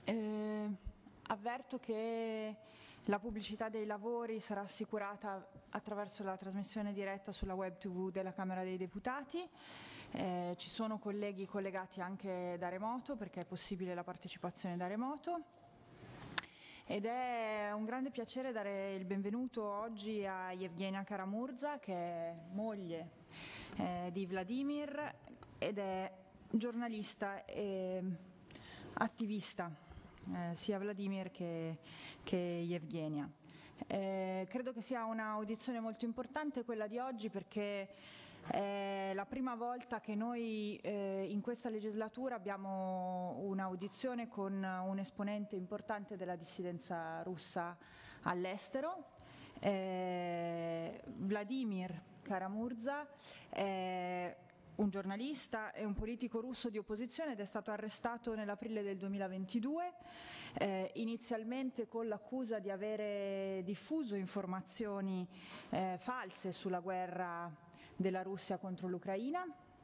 Avverto che la pubblicità dei lavori sarà assicurata attraverso la trasmissione diretta sulla web TV della Camera dei Deputati. Ci sono colleghi collegati anche da remoto, perché è possibile la partecipazione da remoto. Ed è un grande piacere dare il benvenuto oggi a Yevgenia Kara-Murza, che è moglie di Vladimir ed è giornalista e attivista, sia Vladimir che Yevgenia. Credo che sia un'audizione molto importante quella di oggi, perché è la prima volta che noi in questa legislatura abbiamo un'audizione con un esponente importante della dissidenza russa all'estero. Vladimir Kara-Murza è un giornalista e un politico russo di opposizione ed è stato arrestato nell'aprile del 2022, inizialmente con l'accusa di avere diffuso informazioni false sulla guerra della Russia contro l'Ucraina,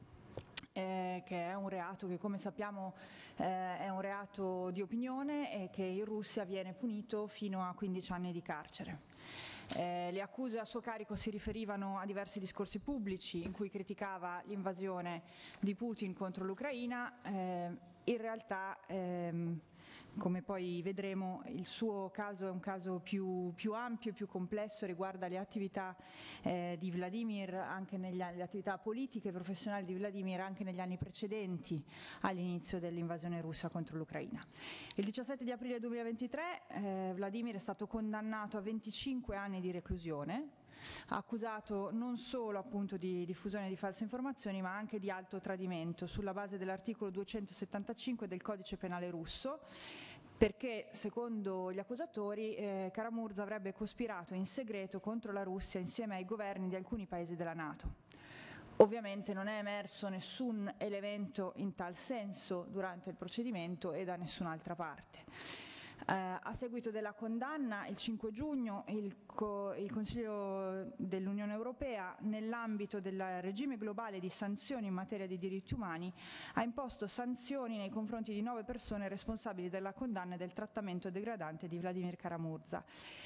che è un reato che, come sappiamo, è un reato di opinione e che in Russia viene punito fino a 15 anni di carcere. Le accuse a suo carico si riferivano a diversi discorsi pubblici in cui criticava l'invasione di Putin contro l'Ucraina. In realtà, come poi vedremo, il suo caso è un caso più ampio e più complesso, riguarda le attività di Vladimir, anche le attività politiche e professionali di Vladimir anche negli anni precedenti all'inizio dell'invasione russa contro l'Ucraina. Il 17 di aprile 2023 Vladimir è stato condannato a 25 anni di reclusione, accusato non solo appunto di diffusione di false informazioni, ma anche di alto tradimento sulla base dell'articolo 275 del codice penale russo, perché secondo gli accusatori Kara-Murza avrebbe cospirato in segreto contro la Russia insieme ai governi di alcuni paesi della NATO. Ovviamente non è emerso nessun elemento in tal senso durante il procedimento e da nessun'altra parte. A seguito della condanna, il 5 giugno il Consiglio dell'Unione Europea, nell'ambito del regime globale di sanzioni in materia di diritti umani, ha imposto sanzioni nei confronti di 9 persone responsabili della condanna e del trattamento degradante di Vladimir Kara-Murza.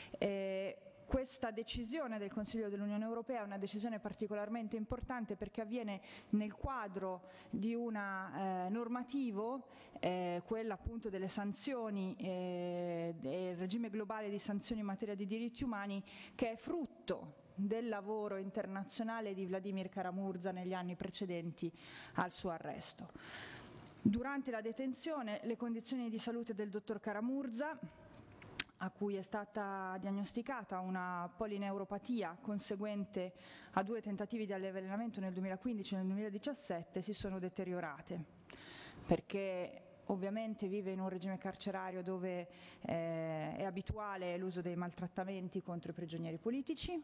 Questa decisione del Consiglio dell'Unione Europea è una decisione particolarmente importante perché avviene nel quadro di una normativo, quella appunto delle sanzioni, del regime globale di sanzioni in materia di diritti umani, che è frutto del lavoro internazionale di Vladimir Kara-Murza negli anni precedenti al suo arresto. Durante la detenzione, le condizioni di salute del dottor Kara-Murza, a cui è stata diagnosticata una polineuropatia conseguente a 2 tentativi di avvelenamento nel 2015 e nel 2017, si sono deteriorate, perché ovviamente vive in un regime carcerario dove è abituale l'uso dei maltrattamenti contro i prigionieri politici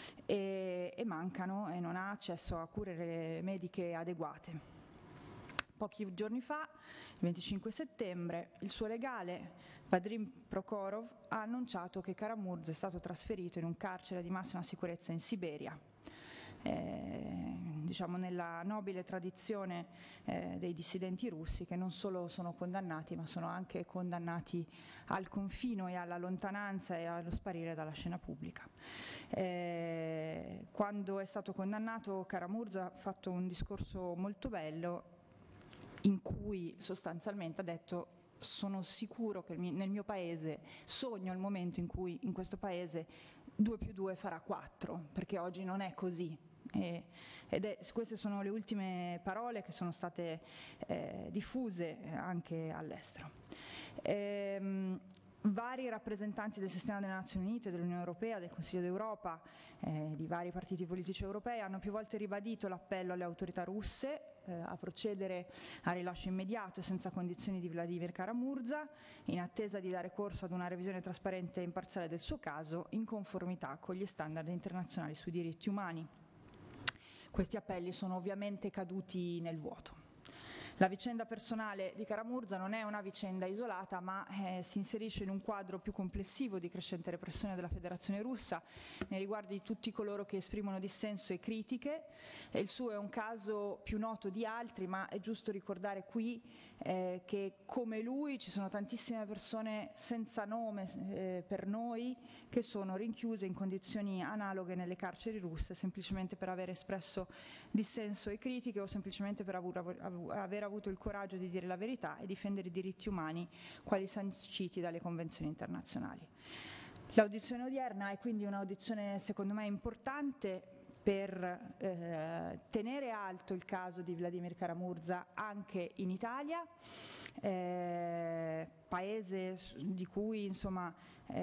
e mancano e non ha accesso a cure mediche adeguate. Pochi giorni fa, il 25 settembre, il suo legale, Vadym Prokhorov, ha annunciato che Kara-Murza è stato trasferito in un carcere di massima sicurezza in Siberia, diciamo nella nobile tradizione dei dissidenti russi, che non solo sono condannati, ma sono anche condannati al confino e alla lontananza e allo sparire dalla scena pubblica. Quando è stato condannato, Kara-Murza ha fatto un discorso molto bello, in cui sostanzialmente ha detto: sono sicuro che nel mio paese, sogno il momento in cui in questo paese 2 più 2 farà 4, perché oggi non è così. Queste sono le ultime parole che sono state diffuse anche all'estero. Vari rappresentanti del sistema delle Nazioni Unite, dell'Unione Europea, del Consiglio d'Europa, di vari partiti politici europei hanno più volte ribadito l'appello alle autorità russe a procedere al rilascio immediato e senza condizioni di Vladimir Kara-Murza, in attesa di dare corso ad una revisione trasparente e imparziale del suo caso, in conformità con gli standard internazionali sui diritti umani. Questi appelli sono ovviamente caduti nel vuoto. La vicenda personale di Kara-Murza non è una vicenda isolata, ma si inserisce in un quadro più complessivo di crescente repressione della Federazione Russa nei riguardi di tutti coloro che esprimono dissenso e critiche. Il suo è un caso più noto di altri, ma è giusto ricordare qui che come lui ci sono tantissime persone senza nome per noi che sono rinchiuse in condizioni analoghe nelle carceri russe semplicemente per aver espresso dissenso e critiche o semplicemente per aver avuto il coraggio di dire la verità e difendere i diritti umani quali sanciti dalle convenzioni internazionali. L'audizione odierna è quindi un'audizione secondo me importante per tenere alto il caso di Vladimir Kara-Murza anche in Italia, paese di cui insomma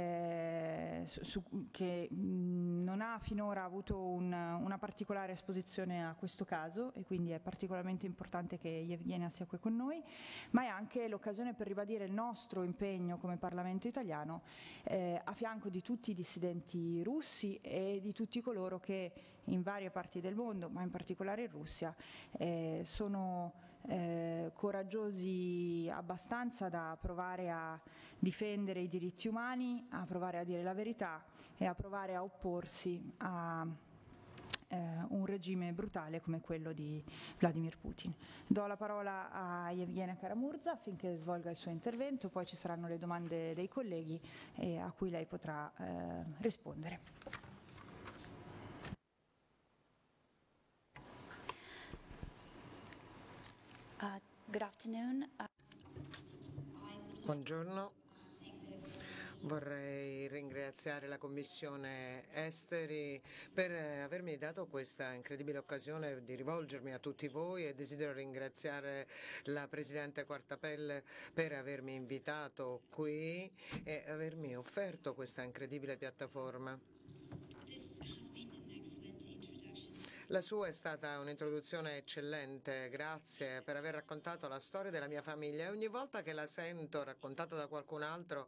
che non ha finora avuto una particolare esposizione a questo caso e quindi è particolarmente importante che Yevgenia sia qui con noi, ma è anche l'occasione per ribadire il nostro impegno come Parlamento italiano a fianco di tutti i dissidenti russi e di tutti coloro che in varie parti del mondo, ma in particolare in Russia, sono coraggiosi abbastanza da provare a difendere i diritti umani, a provare a dire la verità e a provare a opporsi a un regime brutale come quello di Vladimir Putin. Do la parola a Yevgenia Kara-Murza affinché svolga il suo intervento, poi ci saranno le domande dei colleghi a cui lei potrà rispondere. Good afternoon. Buongiorno. Vorrei ringraziare la Commissione Esteri per avermi dato questa incredibile occasione di rivolgermi a tutti voi e desidero ringraziare la Presidente Quartapelle per avermi invitato qui e avermi offerto questa incredibile piattaforma. La sua è stata un'introduzione eccellente, grazie per aver raccontato la storia della mia famiglia e ogni volta che la sento raccontata da qualcun altro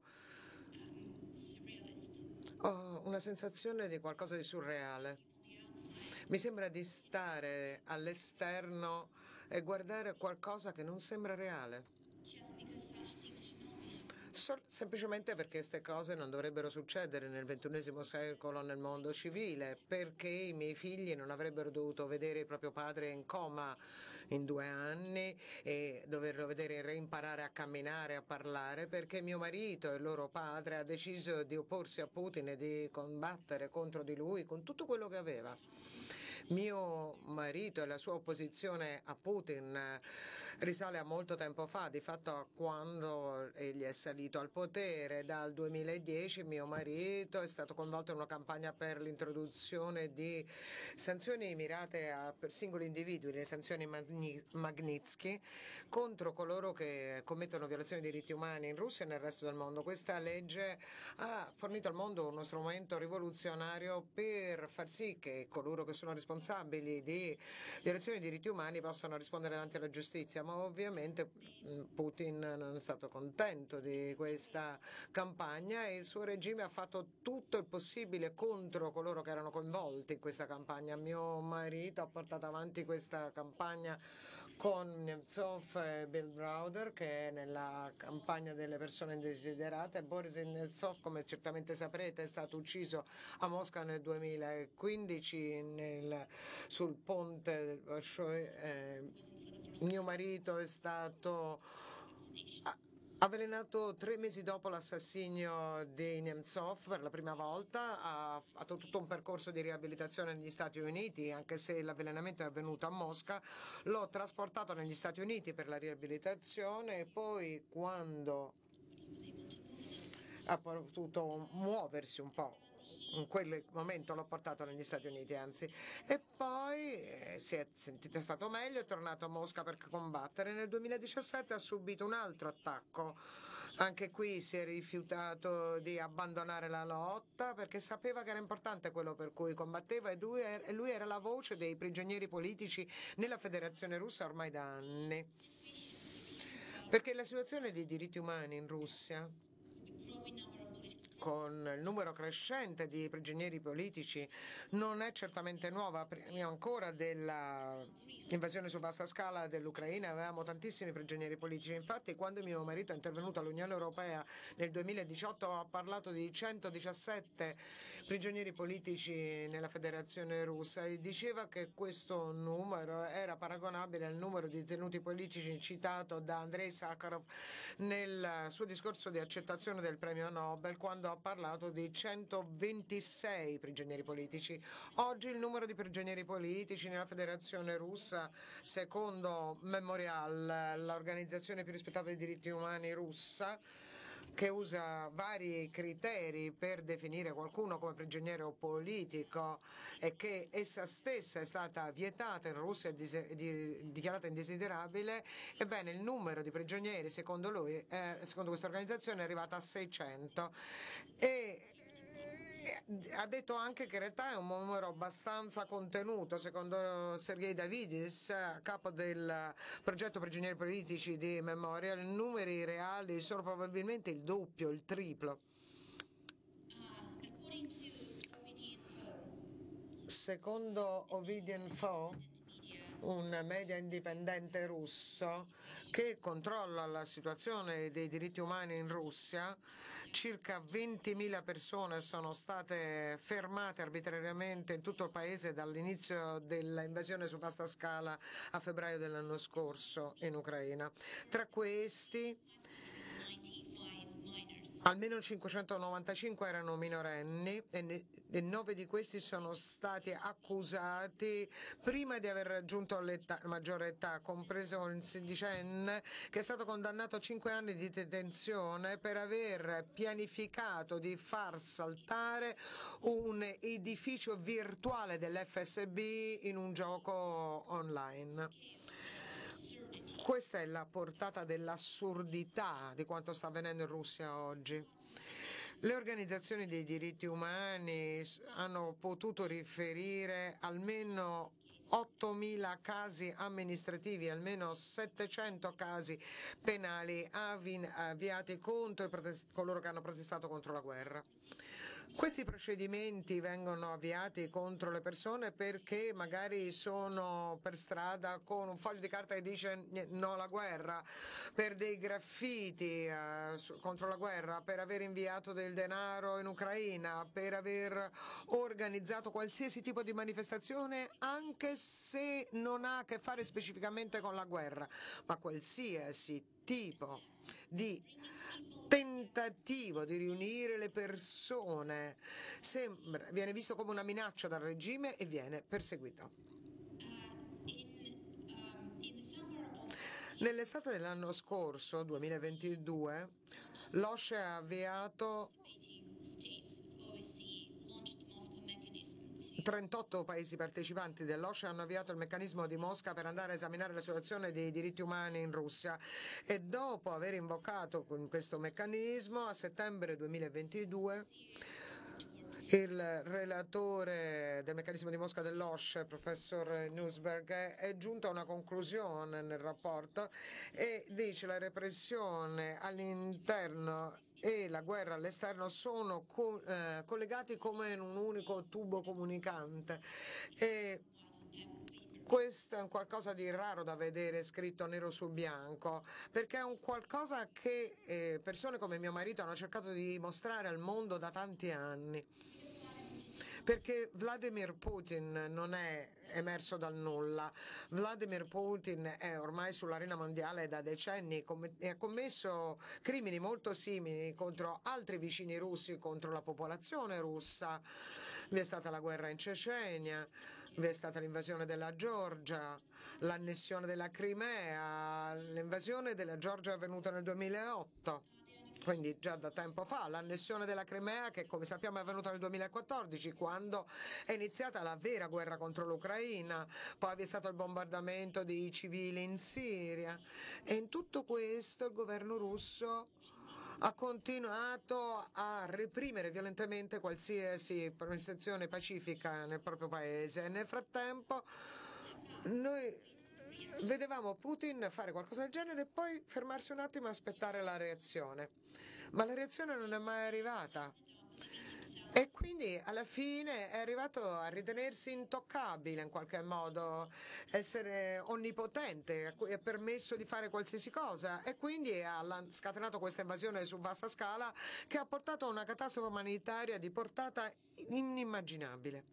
ho una sensazione di qualcosa di surreale. Mi sembra di stare all'esterno e guardare qualcosa che non sembra reale. Semplicemente perché queste cose non dovrebbero succedere nel XXI secolo nel mondo civile, perché i miei figli non avrebbero dovuto vedere il proprio padre in coma in 2 anni e doverlo vedere reimparare a camminare, a parlare, perché mio marito e il loro padre ha deciso di opporsi a Putin e di combattere contro di lui con tutto quello che aveva. Mio marito e la sua opposizione a Putin risale a molto tempo fa, di fatto a quando egli è salito al potere. Dal 2010 mio marito è stato coinvolto in una campagna per l'introduzione di sanzioni mirate per singoli individui, le sanzioni Magnitsky, contro coloro che commettono violazioni dei diritti umani in Russia e nel resto del mondo. Questa legge ha fornito al mondo uno strumento rivoluzionario per far sì che coloro che sono responsabili di violazioni dei diritti umani possano rispondere davanti alla giustizia, ma ovviamente Putin non è stato contento di questa campagna e il suo regime ha fatto tutto il possibile contro coloro che erano coinvolti in questa campagna. Mio marito ha portato avanti questa campagna con Nemtsov e Bill Browder, che è nella campagna delle persone indesiderate. Boris Nemtsov, come certamente saprete, è stato ucciso a Mosca nel 2015 sul ponte del Bolshoi. Mio marito è stato avvelenato 3 mesi dopo l'assassinio di Nemtsov per la prima volta, ha fatto tutto un percorso di riabilitazione negli Stati Uniti, anche se l'avvelenamento è avvenuto a Mosca, l'ho trasportato negli Stati Uniti per la riabilitazione e poi quando ha potuto muoversi un po', in quel momento l'ho portato negli Stati Uniti, anzi, e poi si è sentito stato meglio, è tornato a Mosca per combattere. Nel 2017 ha subito un altro attacco. Anche qui si è rifiutato di abbandonare la lotta perché sapeva che era importante quello per cui combatteva e lui era la voce dei prigionieri politici nella Federazione Russa ormai da anni. Perché la situazione dei diritti umani in Russia, con il numero crescente di prigionieri politici non è certamente nuova. Prima ancora dell'invasione su vasta scala dell'Ucraina avevamo tantissimi prigionieri politici. Infatti, quando mio marito è intervenuto all'Unione Europea nel 2018 ha parlato di 117 prigionieri politici nella Federazione Russa e diceva che questo numero era paragonabile al numero di detenuti politici citato da Andrei Sakharov nel suo discorso di accettazione del premio Nobel, quando ha parlato di 126 prigionieri politici. Oggi il numero di prigionieri politici nella Federazione Russa, secondo Memorial, l'organizzazione più rispettata dei diritti umani russa, che usa vari criteri per definire qualcuno come prigioniero politico e che essa stessa è stata vietata in Russia e dichiarata indesiderabile, ebbene il numero di prigionieri secondo lui, secondo questa organizzazione, è arrivata a 600 e ha detto anche che in realtà è un numero abbastanza contenuto. Secondo Sergei Davidis, capo del progetto prigionieri politici di Memorial, i numeri reali sono probabilmente il doppio, il triplo. Secondo Ovidinfo, un media indipendente russo che controlla la situazione dei diritti umani in Russia, circa 20.000 persone sono state fermate arbitrariamente in tutto il paese dall'inizio dell'invasione su vasta scala a febbraio dell'anno scorso in Ucraina. Tra questi almeno 595 erano minorenni e 9 di questi sono stati accusati prima di aver raggiunto la maggiore età, compreso il sedicenne che è stato condannato a 5 anni di detenzione per aver pianificato di far saltare un edificio virtuale dell'FSB in un gioco online. Questa è la portata dell'assurdità di quanto sta avvenendo in Russia oggi. Le organizzazioni dei diritti umani hanno potuto riferire almeno 8.000 casi amministrativi, almeno 700 casi penali avviati contro coloro che hanno protestato contro la guerra. Questi procedimenti vengono avviati contro le persone perché magari sono per strada con un foglio di carta che dice no alla guerra, per dei graffiti contro la guerra, per aver inviato del denaro in Ucraina, per aver organizzato qualsiasi tipo di manifestazione, anche se non ha a che fare specificamente con la guerra, ma qualsiasi tipo di tentativo di riunire le persone viene visto come una minaccia dal regime e viene perseguito. Nell'estate dell'anno scorso, 2022, l'OSCE ha avviato 38 paesi partecipanti dell'OSCE hanno avviato il meccanismo di Mosca per andare a esaminare la situazione dei diritti umani in Russia e dopo aver invocato con questo meccanismo a settembre 2022 il relatore del meccanismo di Mosca dell'OSCE, professor Newsberg, è giunto a una conclusione nel rapporto e dice che la repressione all'interno e la guerra all'esterno sono collegati come in un unico tubo comunicante. E questo è un qualcosa di raro da vedere scritto nero su bianco, perché è un qualcosa che persone come mio marito hanno cercato di dimostrare al mondo da tanti anni. Perché Vladimir Putin non è emerso dal nulla. Vladimir Putin è ormai sull'arena mondiale da decenni e ha commesso crimini molto simili contro altri vicini russi, contro la popolazione russa. Vi è stata la guerra in Cecenia, vi è stata l'invasione della Georgia, l'annessione della Crimea, l'invasione della Georgia è avvenuta nel 2008. Quindi già da tempo fa, l'annessione della Crimea che come sappiamo è avvenuta nel 2014 quando è iniziata la vera guerra contro l'Ucraina, poi vi è stato il bombardamento dei civili in Siria e in tutto questo il governo russo ha continuato a reprimere violentemente qualsiasi manifestazione pacifica nel proprio paese. Nel frattempo noi vedevamo Putin fare qualcosa del genere e poi fermarsi un attimo e aspettare la reazione. Ma la reazione non è mai arrivata. E quindi alla fine è arrivato a ritenersi intoccabile in qualche modo, essere onnipotente, a cui è permesso di fare qualsiasi cosa e quindi ha scatenato questa invasione su vasta scala che ha portato a una catastrofe umanitaria di portata inimmaginabile.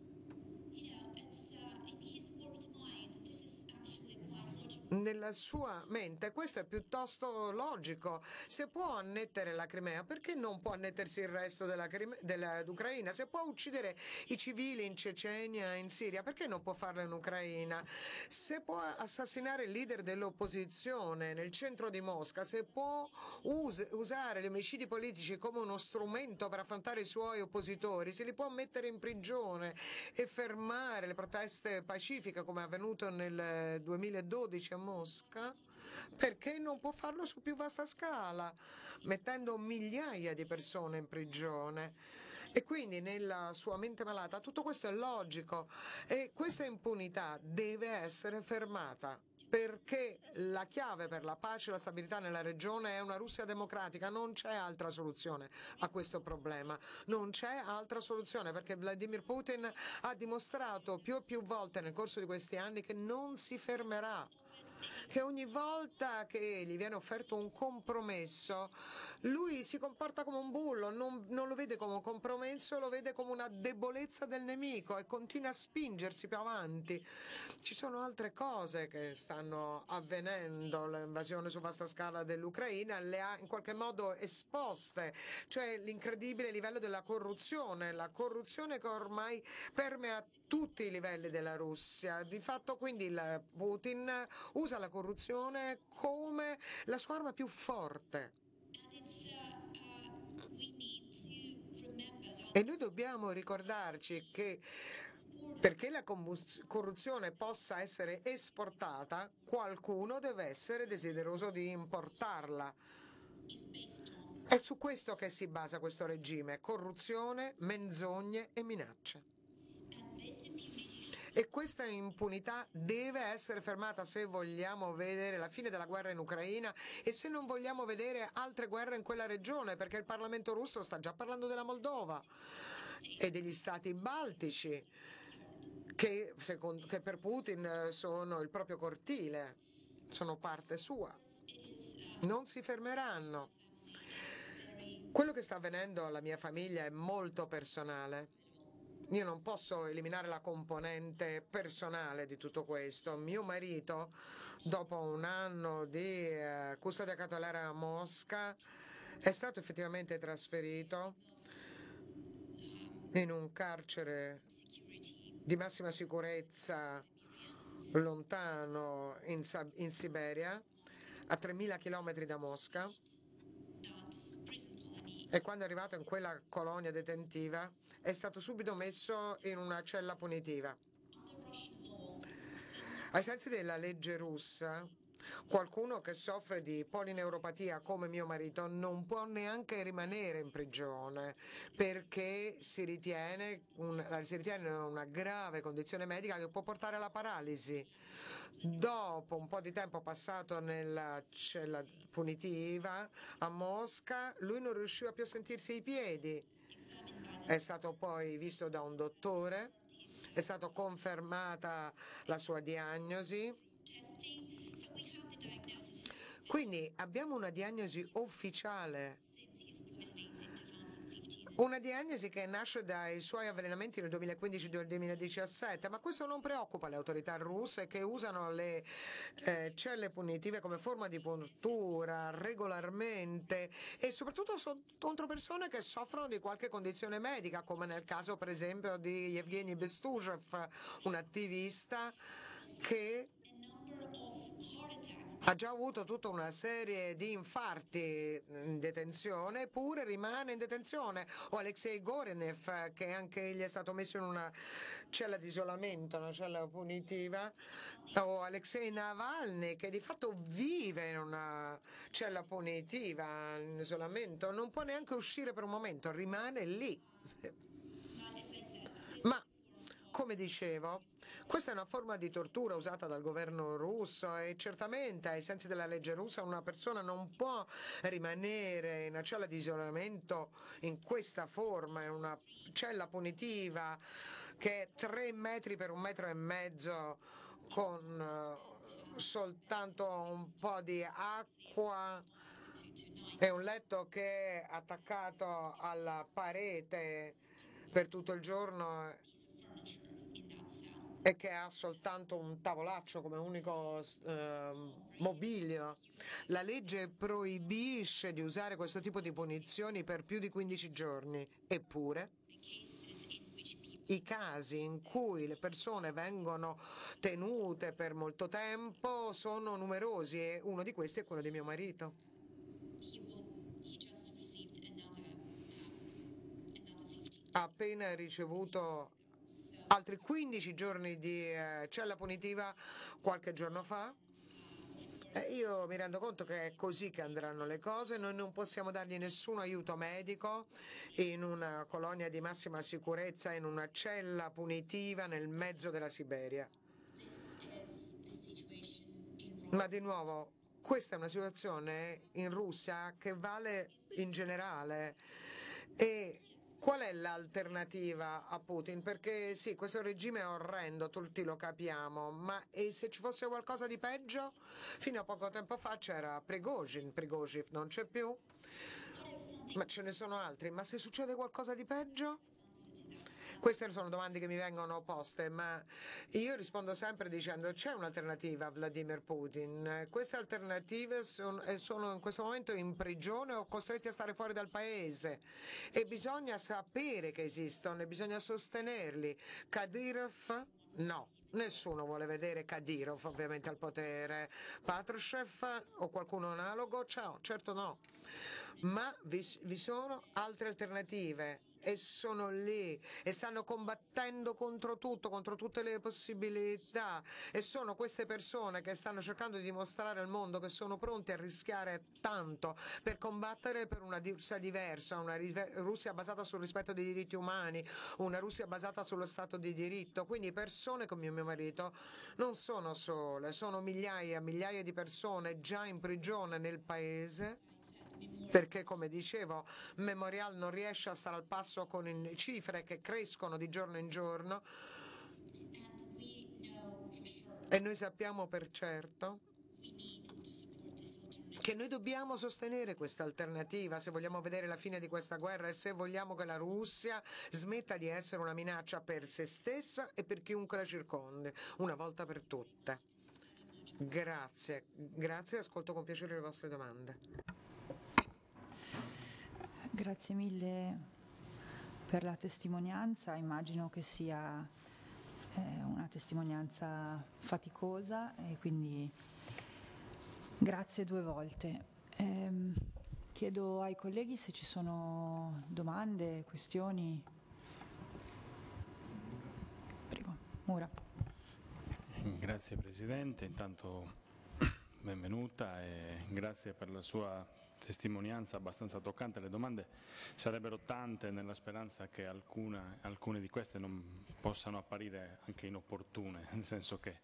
Nella sua mente questo è piuttosto logico. Se può annettere la Crimea, perché non può annettersi il resto dell'Ucraina? Se può uccidere i civili in Cecenia, in Siria, perché non può farlo in Ucraina? Se può assassinare il leader dell'opposizione nel centro di Mosca, se può usare gli omicidi politici come uno strumento per affrontare i suoi oppositori, se li può mettere in prigione e fermare le proteste pacifiche come è avvenuto nel 2012 a Mosca, perché non può farlo su più vasta scala, mettendo migliaia di persone in prigione. E quindi nella sua mente malata tutto questo è logico e questa impunità deve essere fermata perché la chiave per la pace e la stabilità nella regione è una Russia democratica, non c'è altra soluzione a questo problema, non c'è altra soluzione perché Vladimir Putin ha dimostrato più e più volte nel corso di questi anni che non si fermerà, che ogni volta che gli viene offerto un compromesso lui si comporta come un bullo, non lo vede come un compromesso, lo vede come una debolezza del nemico e continua a spingersi più avanti. Ci sono altre cose che stanno avvenendo, l'invasione su vasta scala dell'Ucraina le ha in qualche modo esposte, cioè l'incredibile livello della corruzione, la corruzione che ormai permea tutti i livelli della Russia. Di fatto quindi il Putin usa la corruzione come la sua arma più forte. E noi dobbiamo ricordarci che perché la corruzione possa essere esportata, qualcuno deve essere desideroso di importarla. È su questo che si basa questo regime: corruzione, menzogne e minacce. E questa impunità deve essere fermata se vogliamo vedere la fine della guerra in Ucraina e se non vogliamo vedere altre guerre in quella regione, perché il Parlamento russo sta già parlando della Moldova e degli stati baltici che per Putin sono il proprio cortile, sono parte sua. Non si fermeranno. Quello che sta avvenendo alla mia famiglia è molto personale. Io non posso eliminare la componente personale di tutto questo. Mio marito, dopo un anno di custodia cautelare a Mosca, è stato effettivamente trasferito in un carcere di massima sicurezza lontano in Siberia, a 3.000 chilometri da Mosca. E quando è arrivato in quella colonia detentiva è stato subito messo in una cella punitiva. Ai sensi della legge russa, qualcuno che soffre di polineuropatia come mio marito non può neanche rimanere in prigione perché si ritiene una grave condizione medica che può portare alla paralisi. Dopo un po' di tempo passato nella cella punitiva a Mosca, lui non riusciva più a sentirsi i piedi. È stato poi visto da un dottore, è stata confermata la sua diagnosi. Quindi abbiamo una diagnosi ufficiale. Una diagnosi che nasce dai suoi avvelenamenti nel 2015 e nel 2017, ma questo non preoccupa le autorità russe che usano le celle punitive come forma di puntura regolarmente e soprattutto contro persone che soffrono di qualche condizione medica, come nel caso per esempio di Yevgeny Bestuzhev, un attivista che ha già avuto tutta una serie di infarti in detenzione, eppure rimane in detenzione, o Alexei Gorenev, che anche egli è stato messo in una cella di isolamento, una cella punitiva, o Alexei Navalny, che di fatto vive in una cella punitiva, in isolamento, non può neanche uscire per un momento, rimane lì. Ma come dicevo, Questa è una forma di tortura usata dal governo russo e certamente ai sensi della legge russa una persona non può rimanere in una cella di isolamento in questa forma, in una cella punitiva che è 3 metri per 1,5 metri con soltanto un po' di acqua e un letto che è attaccato alla parete per tutto il giorno e che ha soltanto un tavolaccio come unico mobilio. La legge proibisce di usare questo tipo di punizioni per più di 15 giorni, eppure i casi in cui le persone vengono tenute per molto tempo sono numerosi e uno di questi è quello di mio marito. Ha appena ricevuto altri 15 giorni di cella punitiva qualche giorno fa. Io mi rendo conto che è così che andranno le cose, noi non possiamo dargli nessun aiuto medico in una colonia di massima sicurezza, in una cella punitiva nel mezzo della Siberia. Ma di nuovo, questa è una situazione in Russia che vale in generale. E qual è l'alternativa a Putin? Perché sì, questo regime è orrendo, tutti lo capiamo, ma e se ci fosse qualcosa di peggio? Fino a poco tempo fa c'era Prigozhin non c'è più, ma ce ne sono altri. Ma se succede qualcosa di peggio? Queste sono domande che mi vengono poste, ma io rispondo sempre dicendo c'è un'alternativa a Vladimir Putin. Queste alternative sono in questo momento in prigione o costretti a stare fuori dal paese e bisogna sapere che esistono e bisogna sostenerli. Kadyrov? No. Nessuno vuole vedere Kadyrov ovviamente al potere. Patrushev o qualcuno analogo? Ciao, certo no. Ma vi sono altre alternative e sono lì e stanno combattendo contro tutto, contro tutte le possibilità e sono queste persone che stanno cercando di dimostrare al mondo che sono pronti a rischiare tanto per combattere per una Russia diversa, una Russia basata sul rispetto dei diritti umani, una Russia basata sullo Stato di diritto. Quindi persone come mio marito non sono sole, sono migliaia e migliaia di persone già in prigione nel paese perché, come dicevo, Memorial non riesce a stare al passo con le cifre che crescono di giorno in giorno e noi sappiamo per certo che noi dobbiamo sostenere questa alternativa se vogliamo vedere la fine di questa guerra e se vogliamo che la Russia smetta di essere una minaccia per se stessa e per chiunque la circonde, una volta per tutte. Grazie, ascolto con piacere le vostre domande. Grazie mille per la testimonianza, immagino che sia una testimonianza faticosa e quindi grazie 2 volte. Chiedo ai colleghi se ci sono domande, questioni. Prego, Mura. Grazie Presidente, intanto benvenuta e grazie per la sua testimonianza abbastanza toccante. Le domande sarebbero tante nella speranza che alcune di queste non possano apparire anche inopportune, nel senso che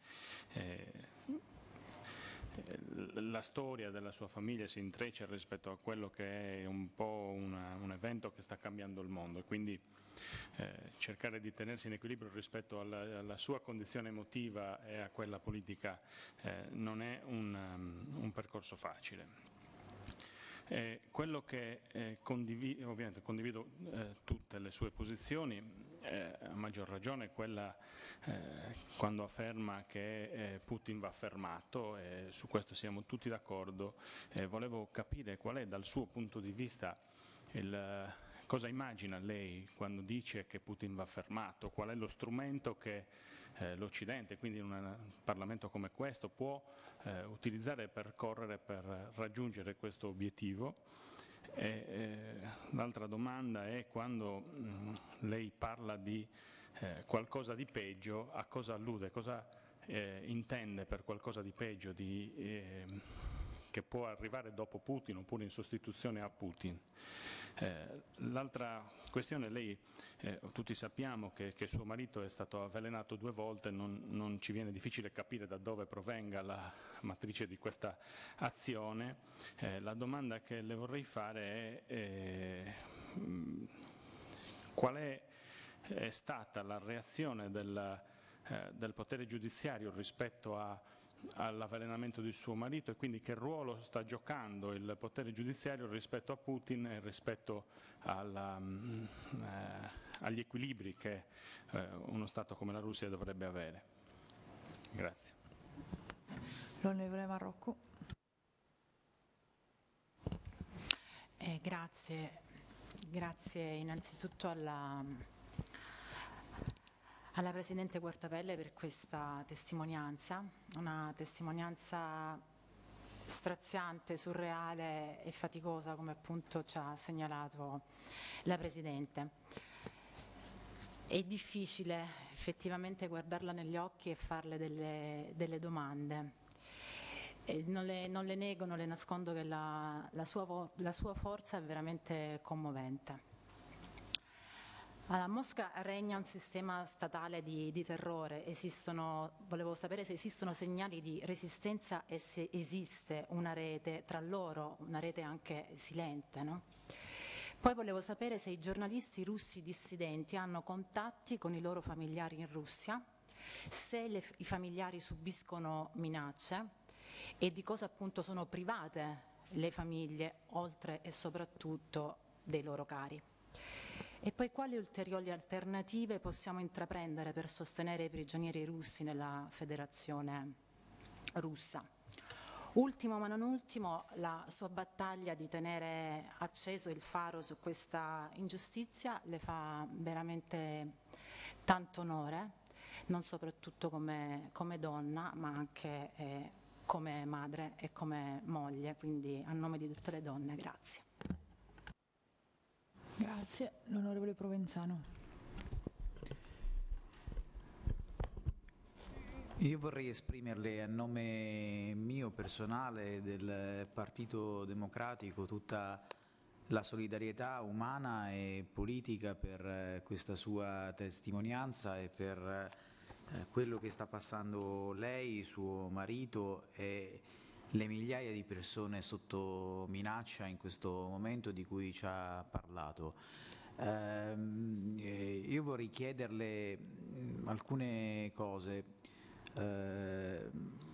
la storia della sua famiglia si intreccia rispetto a quello che è un po' un evento che sta cambiando il mondo e quindi cercare di tenersi in equilibrio rispetto alla sua condizione emotiva e a quella politica non è un percorso facile. Quello che ovviamente condivido tutte le sue posizioni, a maggior ragione quella quando afferma che Putin va fermato, e su questo siamo tutti d'accordo. Volevo capire qual è dal suo punto di vista cosa immagina lei quando dice che Putin va fermato, qual è lo strumento che l'Occidente, quindi in un Parlamento come questo, può utilizzare per raggiungere questo obiettivo. L'altra domanda è quando lei parla di qualcosa di peggio, a cosa allude, cosa intende per qualcosa di peggio, che può arrivare dopo Putin oppure in sostituzione a Putin. L'altra questione, lei, tutti sappiamo che suo marito è stato avvelenato 2 volte, non ci viene difficile capire da dove provenga la matrice di questa azione. La domanda che le vorrei fare è qual è stata la reazione del potere giudiziario rispetto all'avvelenamento di suo marito e quindi che ruolo sta giocando il potere giudiziario rispetto a Putin e rispetto agli equilibri che uno Stato come la Russia dovrebbe avere. Grazie. L'onorevole Marocco. Grazie innanzitutto alla Presidente Quartapelle per questa testimonianza, una testimonianza straziante, surreale e faticosa, come appunto ci ha segnalato la Presidente. È difficile effettivamente guardarla negli occhi e farle delle domande. Non le nego, non le nascondo che la sua forza è veramente commovente. A Mosca regna un sistema statale di terrore. Volevo sapere se esistono segnali di resistenza e se esiste una rete tra loro, una rete anche silente, no? Poi volevo sapere se i giornalisti russi dissidenti hanno contatti con i loro familiari in Russia, se i familiari subiscono minacce e di cosa appunto sono private le famiglie, oltre e soprattutto dei loro cari. E poi quali ulteriori alternative possiamo intraprendere per sostenere i prigionieri russi nella Federazione Russa? Ultimo ma non ultimo, la sua battaglia di tenere acceso il faro su questa ingiustizia le fa veramente tanto onore, non soprattutto come donna, ma anche come madre e come moglie, quindi a nome di tutte le donne, grazie. Grazie. L'onorevole Provenzano. Io vorrei esprimerle a nome mio personale del Partito Democratico tutta la solidarietà umana e politica per questa sua testimonianza e per quello che sta passando lei, suo marito e le migliaia di persone sotto minaccia in questo momento di cui ci ha parlato. Io vorrei chiederle alcune cose. Per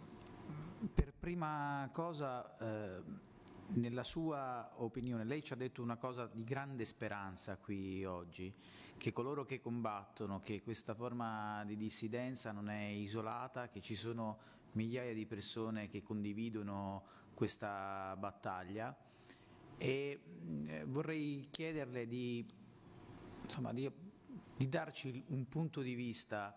prima cosa, nella sua opinione, lei ci ha detto una cosa di grande speranza qui oggi, che coloro che combattono, che questa forma di dissidenza non è isolata, che ci sono migliaia di persone che condividono questa battaglia e vorrei chiederle di darci un punto di vista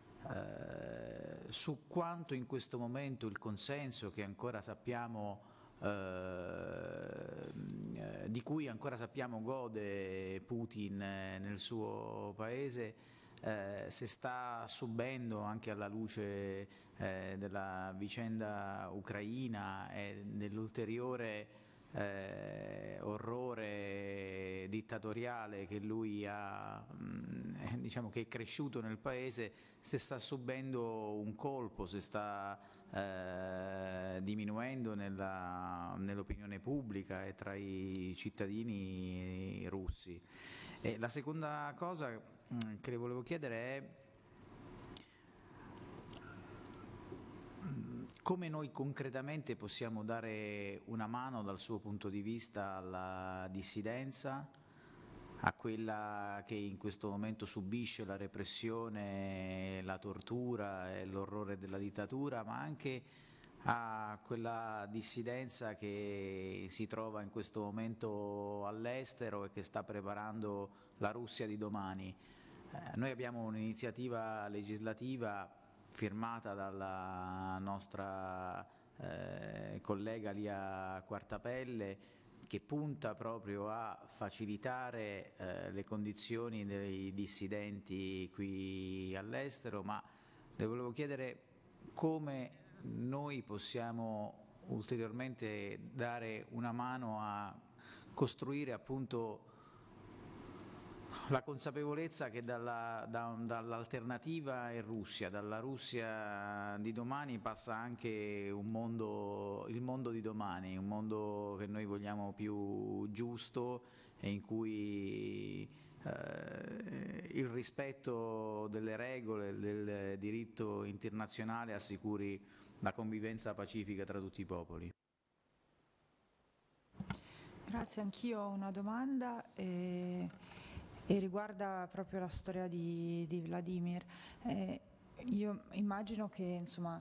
su quanto in questo momento il consenso che ancora sappiamo di cui ancora sappiamo gode Putin nel suo paese se sta subendo anche alla luce della vicenda ucraina e dell'ulteriore orrore dittatoriale che lui ha, diciamo che è cresciuto nel paese, se sta subendo un colpo, se sta diminuendo nell'opinione pubblica e tra i cittadini russi. E la seconda cosa che le volevo chiedere è come noi concretamente possiamo dare una mano dal suo punto di vista alla dissidenza, a quella che in questo momento subisce la repressione, la tortura e l'orrore della dittatura, ma anche a quella dissidenza che si trova in questo momento all'estero e che sta preparando la Russia di domani. Noi abbiamo un'iniziativa legislativa firmata dalla nostra collega Lia Quartapelle che punta proprio a facilitare le condizioni dei dissidenti qui all'estero, ma le volevo chiedere come noi possiamo ulteriormente dare una mano a costruire appunto la consapevolezza che dall'alternativa in Russia, dalla Russia di domani passa anche il mondo di domani, un mondo che noi vogliamo più giusto e in cui il rispetto delle regole, del diritto internazionale assicuri la convivenza pacifica tra tutti i popoli. Grazie, anch'io ho una domanda e riguarda proprio la storia di Vladimir. Io immagino che insomma,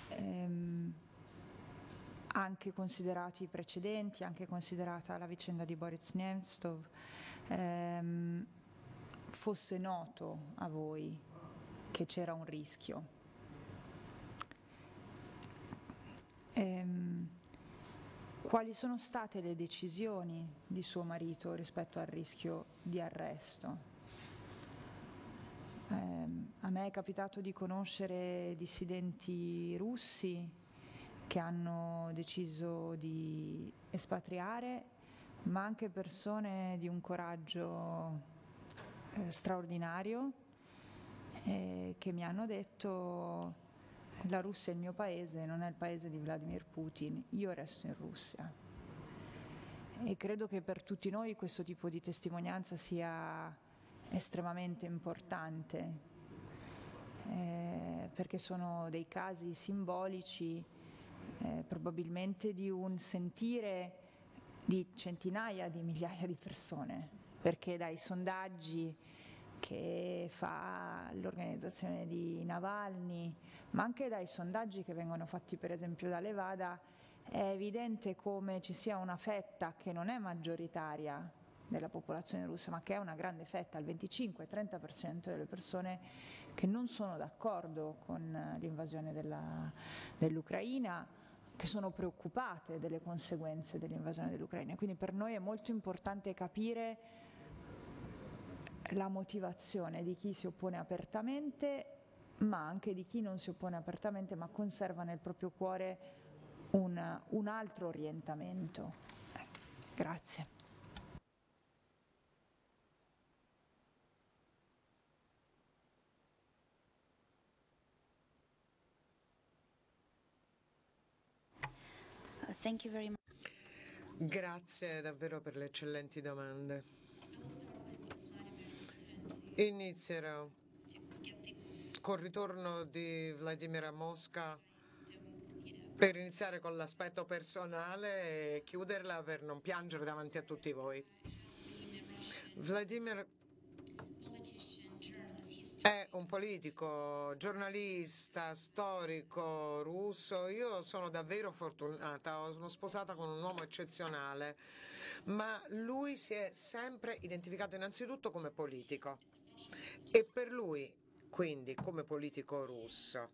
anche considerati i precedenti, anche considerata la vicenda di Boris Nemtsov, fosse noto a voi che c'era un rischio. Quali sono state le decisioni di suo marito rispetto al rischio di arresto? A me è capitato di conoscere dissidenti russi che hanno deciso di espatriare, ma anche persone di un coraggio straordinario che mi hanno detto: la Russia è il mio paese, non è il paese di Vladimir Putin, io resto in Russia. E credo che per tutti noi questo tipo di testimonianza sia estremamente importante, perché sono dei casi simbolici probabilmente di un sentire di centinaia di migliaia di persone, perché dai sondaggi che fa l'organizzazione di Navalny, ma anche dai sondaggi che vengono fatti per esempio da Levada, è evidente come ci sia una fetta che non è maggioritaria della popolazione russa, ma che è una grande fetta, il 25-30% delle persone che non sono d'accordo con l'invasione dell'Ucraina, che sono preoccupate delle conseguenze dell'invasione dell'Ucraina. Quindi per noi è molto importante capire la motivazione di chi si oppone apertamente, ma anche di chi non si oppone apertamente, ma conserva nel proprio cuore un altro orientamento. Grazie. Thank you very much. Grazie davvero per le eccellenti domande. Inizierò col ritorno di Vladimir a Mosca per iniziare con l'aspetto personale e chiuderla per non piangere davanti a tutti voi. Vladimir è un politico, giornalista, storico russo. Io sono davvero fortunata, sono sposata con un uomo eccezionale, ma lui si è sempre identificato innanzitutto come politico e per lui, quindi come politico russo,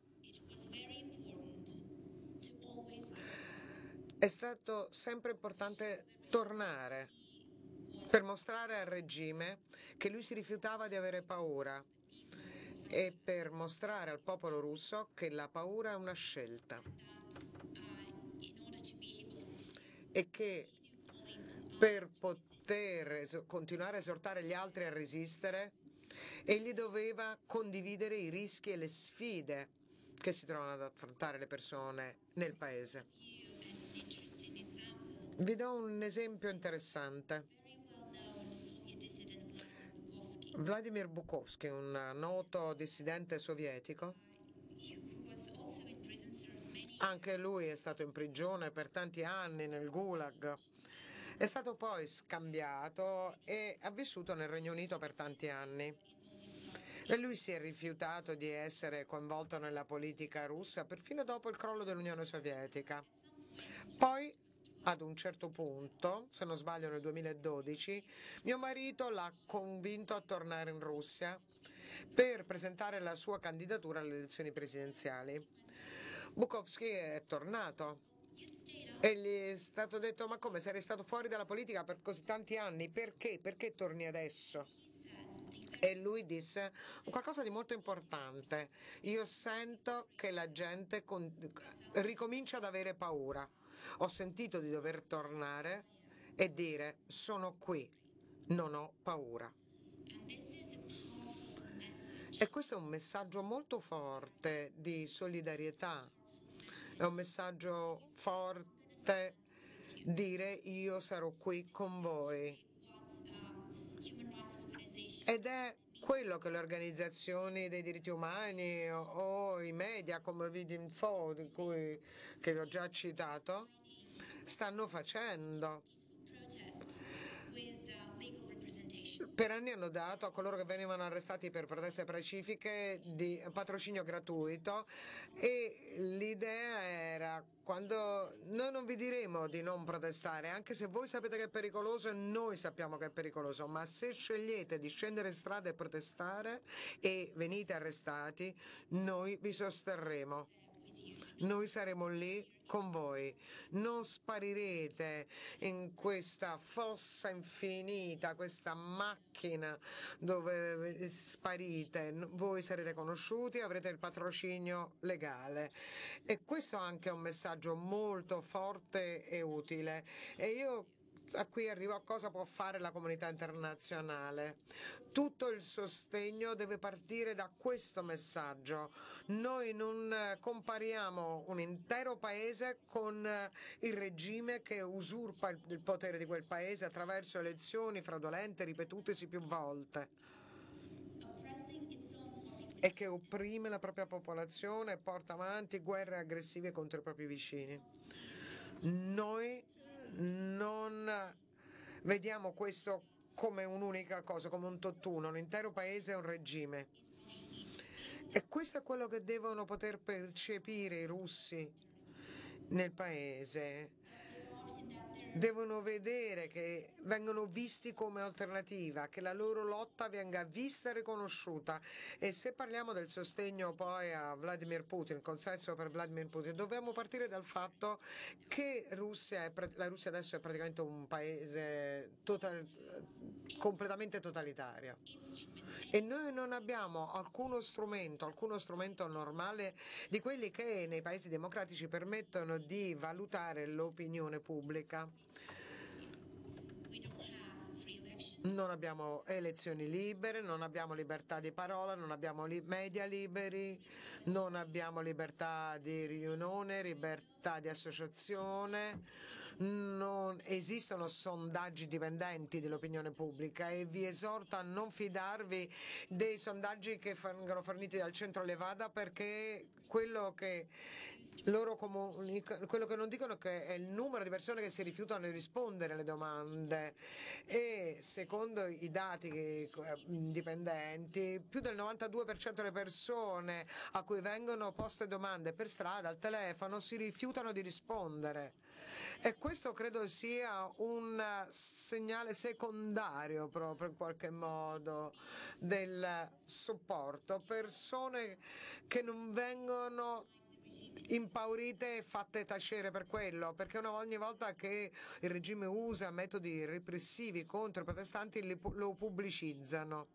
è stato sempre importante tornare per mostrare al regime che lui si rifiutava di avere paura e per mostrare al popolo russo che la paura è una scelta e che per poter continuare a esortare gli altri a resistere, egli doveva condividere i rischi e le sfide che si trovano ad affrontare le persone nel paese. Vi do un esempio interessante. Vladimir Bukovsky, un noto dissidente sovietico, anche lui è stato in prigione per tanti anni nel Gulag, è stato poi scambiato e ha vissuto nel Regno Unito per tanti anni. E lui si è rifiutato di essere coinvolto nella politica russa perfino dopo il crollo dell'Unione Sovietica. Poi, ad un certo punto, se non sbaglio nel 2012, mio marito l'ha convinto a tornare in Russia per presentare la sua candidatura alle elezioni presidenziali. Bukovsky è tornato e gli è stato detto: ma come, sei stato fuori dalla politica per così tanti anni, perché? Perché torni adesso? E lui disse qualcosa di molto importante: io sento che la gente ricomincia ad avere paura. ho sentito di dover tornare e dire: sono qui, non ho paura. E questo è un messaggio molto forte di solidarietà, è un messaggio forte dire: io sarò qui con voi. Ed è quello che le organizzazioni dei diritti umani o i media come Vidinfo, che vi ho già citato, stanno facendo. Per anni hanno dato a coloro che venivano arrestati per proteste pacifiche di patrocinio gratuito e l'idea era: quando noi non vi diremo di non protestare, anche se voi sapete che è pericoloso e noi sappiamo che è pericoloso, ma se scegliete di scendere in strada e protestare e venite arrestati, noi vi sosterremo. Noi saremo lì con voi. Non sparirete in questa fossa infinita, questa macchina dove sparite. Voi sarete conosciuti, avrete il patrocinio legale. E questo anche è un messaggio molto forte e utile. E io qui arrivo a cosa può fare la comunità internazionale. Tutto il sostegno deve partire da questo messaggio. Noi non compariamo un intero paese con il regime che usurpa il potere di quel paese attraverso elezioni fraudolente ripetutesi più volte e che opprime la propria popolazione e porta avanti guerre aggressive contro i propri vicini. Noi non vediamo questo come un'unica cosa, come un tutt'uno, un intero paese è un regime. E questo è quello che devono poter percepire i russi nel paese. Devono vedere che vengono visti come alternativa, che la loro lotta venga vista e riconosciuta. E se parliamo del sostegno poi a Vladimir Putin, il consenso per Vladimir Putin, dobbiamo partire dal fatto che la Russia adesso è praticamente un paese completamente totalitario. E noi non abbiamo alcuno strumento normale di quelli che nei paesi democratici permettono di valutare l'opinione pubblica. Non abbiamo elezioni libere, non abbiamo libertà di parola, non abbiamo media liberi, non abbiamo libertà di riunione, libertà di associazione. Non esistono sondaggi dipendenti dell'opinione pubblica e vi esorto a non fidarvi dei sondaggi che vengono forniti dal centro Levada, perché quello che loro comunicano, quello che non dicono è il numero di persone che si rifiutano di rispondere alle domande, e secondo i dati indipendenti più del 92% delle persone a cui vengono poste domande per strada, al telefono, si rifiutano di rispondere. E questo credo sia un segnale secondario proprio in qualche modo del supporto. Persone che non vengono impaurite e fatte tacere per quello, perché ogni volta che il regime usa metodi repressivi contro i protestanti lo pubblicizzano.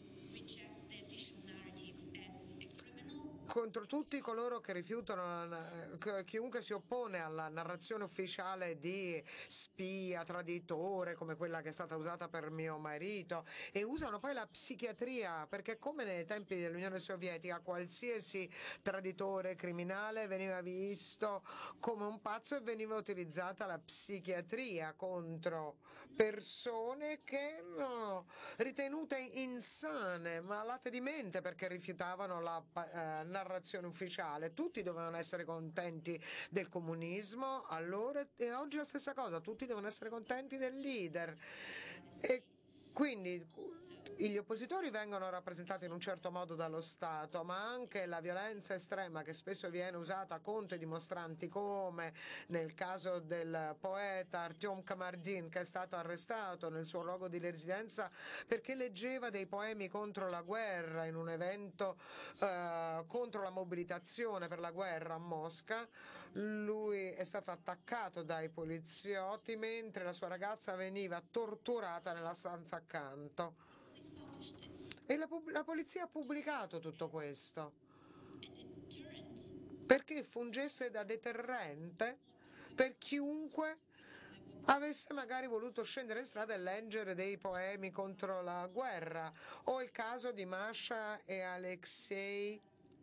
Contro tutti coloro che rifiutano, chiunque si oppone alla narrazione ufficiale di spia, traditore, come quella che è stata usata per mio marito, e usano poi la psichiatria, perché come nei tempi dell'Unione Sovietica qualsiasi traditore criminale veniva visto come un pazzo e veniva utilizzata la psichiatria contro persone che erano ritenute insane, malate di mente, perché rifiutavano la narrazione ufficiale. Tutti dovevano essere contenti del comunismo allora, e oggi la stessa cosa, tutti devono essere contenti del leader. E quindi gli oppositori vengono rappresentati in un certo modo dallo Stato, ma anche la violenza estrema che spesso viene usata contro i dimostranti, come nel caso del poeta Artyom Kamardin, che è stato arrestato nel suo luogo di residenza perché leggeva dei poemi contro la guerra in un evento contro la mobilitazione per la guerra a Mosca. Lui è stato attaccato dai poliziotti mentre la sua ragazza veniva torturata nella stanza accanto. E la polizia ha pubblicato tutto questo perché fungesse da deterrente per chiunque avesse magari voluto scendere in strada e leggere dei poemi contro la guerra, o il caso di Masha e Alexei,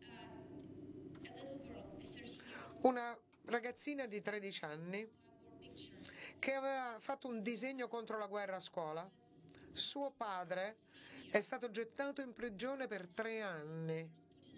una ragazzina di 13 anni che aveva fatto un disegno contro la guerra a scuola. Suo padre è stato gettato in prigione per 3 anni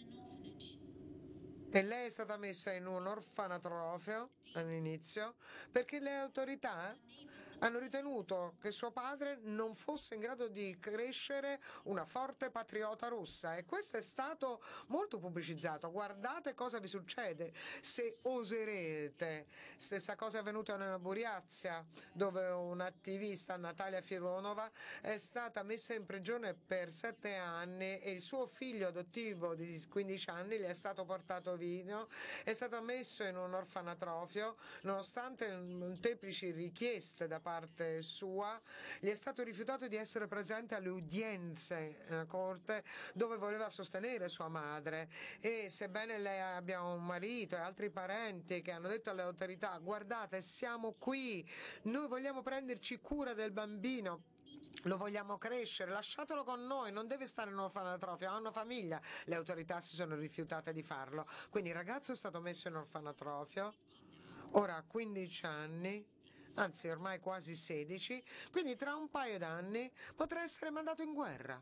e lei è stata messa in un orfanotrofio all'inizio perché le autorità hanno ritenuto che suo padre non fosse in grado di crescere una forte patriota russa, e questo è stato molto pubblicizzato. Guardate cosa vi succede se oserete. Stessa cosa è avvenuta nella Buriazia, dove un'attivista, Natalia Filonova, è stata messa in prigione per 7 anni e il suo figlio adottivo di 15 anni le è stato portato via, è stato messo in un orfanotrofio nonostante molteplici richieste da parte sua. Gli è stato rifiutato di essere presente alle udienze in corte dove voleva sostenere sua madre, e sebbene lei abbia un marito e altri parenti che hanno detto alle autorità: guardate, siamo qui, noi vogliamo prenderci cura del bambino, lo vogliamo crescere, lasciatelo con noi, non deve stare in un orfanotrofio, ha una famiglia. Le autorità si sono rifiutate di farlo, quindi il ragazzo è stato messo in orfanotrofio, ora ha 15 anni, anzi ormai quasi 16, quindi tra un paio d'anni potrà essere mandato in guerra.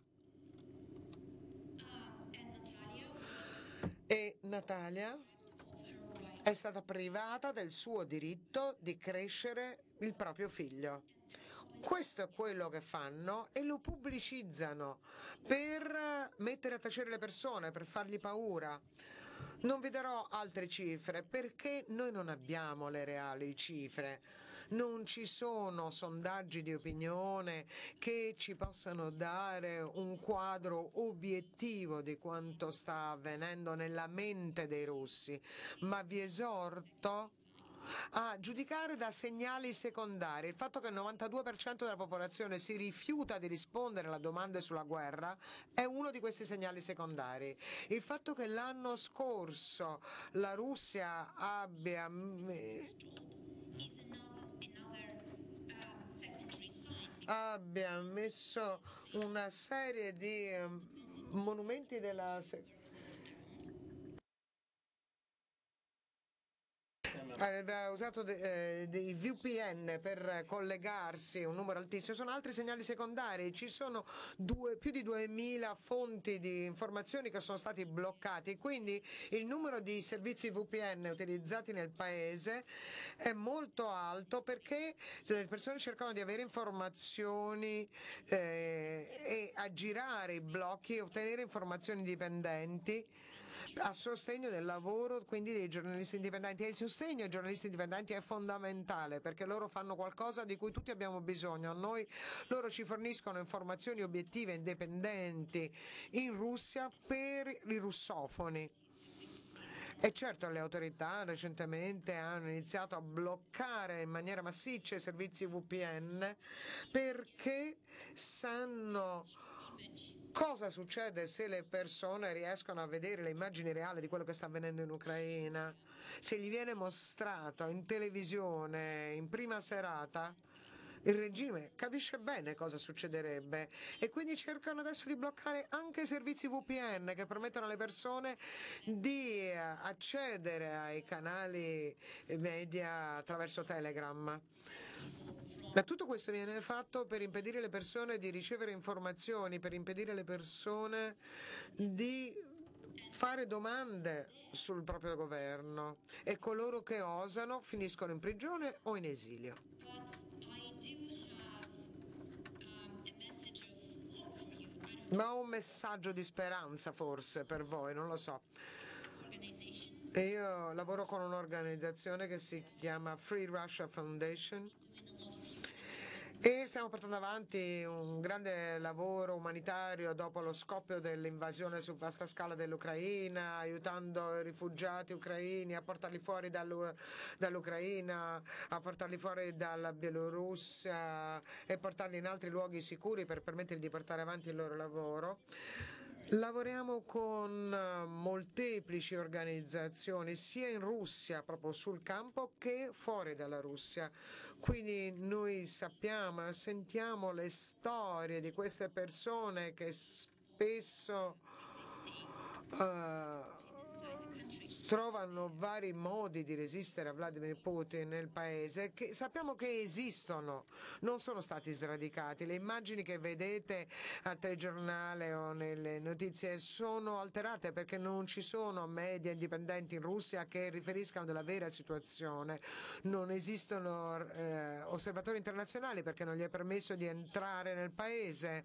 E Natalia è stata privata del suo diritto di crescere il proprio figlio. Questo è quello che fanno e lo pubblicizzano per mettere a tacere le persone, per fargli paura. Non vi darò altre cifre perché noi non abbiamo le reali cifre. Non ci sono sondaggi di opinione che ci possano dare un quadro obiettivo di quanto sta avvenendo nella mente dei russi, ma vi esorto a giudicare da segnali secondari. Il fatto che il 92% della popolazione si rifiuta di rispondere alle domande sulla guerra è uno di questi segnali secondari. Il fatto che l'anno scorso la Russia abbia messo una serie di monumenti della aveva usato dei VPN per collegarsi, un numero altissimo. Sono altri segnali secondari, ci sono più di 2000 fonti di informazioni che sono stati bloccati, quindi il numero di servizi VPN utilizzati nel paese è molto alto perché le persone cercano di avere informazioni e aggirare i blocchi e ottenere informazioni indipendenti a sostegno del lavoro quindi dei giornalisti indipendenti. E il sostegno ai giornalisti indipendenti è fondamentale perché loro fanno qualcosa di cui tutti abbiamo bisogno. Loro ci forniscono informazioni obiettive e indipendenti in Russia per i russofoni. E certo le autorità recentemente hanno iniziato a bloccare in maniera massiccia i servizi VPN perché sanno cosa succede se le persone riescono a vedere le immagini reali di quello che sta avvenendo in Ucraina. Se gli viene mostrato in televisione in prima serata, il regime capisce bene cosa succederebbe e quindi cercano adesso di bloccare anche i servizi VPN che permettono alle persone di accedere ai canali media attraverso Telegram. Ma tutto questo viene fatto per impedire alle persone di ricevere informazioni, per impedire alle persone di fare domande sul proprio governo, e coloro che osano finiscono in prigione o in esilio. Ma ho un messaggio di speranza forse per voi, non lo so. E io lavoro con un'organizzazione che si chiama Free Russia Foundation e stiamo portando avanti un grande lavoro umanitario dopo lo scoppio dell'invasione su vasta scala dell'Ucraina, aiutando i rifugiati ucraini a portarli fuori dall'Ucraina, a portarli fuori dalla Bielorussia e portarli in altri luoghi sicuri per permettergli di portare avanti il loro lavoro. Lavoriamo con molteplici organizzazioni sia in Russia, proprio sul campo, che fuori dalla Russia. Quindi noi sappiamo, sentiamo le storie di queste persone che spesso trovano vari modi di resistere a Vladimir Putin nel paese, che sappiamo che esistono, non sono stati sradicati. Le immagini che vedete al telegiornale o nelle notizie sono alterate perché non ci sono media indipendenti in Russia che riferiscano della vera situazione. Non esistono osservatori internazionali perché non gli è permesso di entrare nel paese.